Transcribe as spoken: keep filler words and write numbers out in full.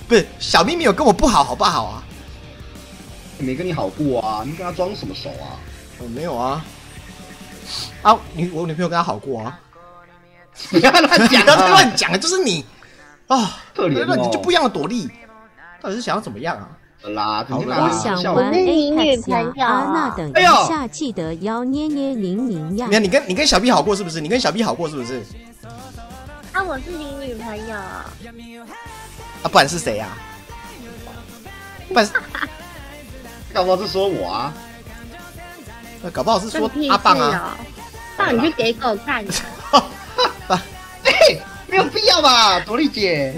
不是小咪咪有跟我不好，好不好啊？ 没跟你好过啊，你跟他装什么熟啊？ 我没有啊。啊，你我女朋友跟他好过啊。 不要乱讲、啊， 不要再乱讲了，就是你啊， 可怜哦， 你就不一样的朵莉，到底是想要怎么样啊？ 啦， 好啦我想玩 Apex 呀，阿娜等一下记得要捏捏零零呀。 你看，你跟你跟小 B 好过是不是？你跟小 B 好过是不是？ 啊，我是你女朋友。 啊，不然是谁呀、啊？不然是， 搞不好是说我啊？ 那搞不好是说阿棒啊。 棒，你去给狗看。 哎，没有必要吧，朵莉姐。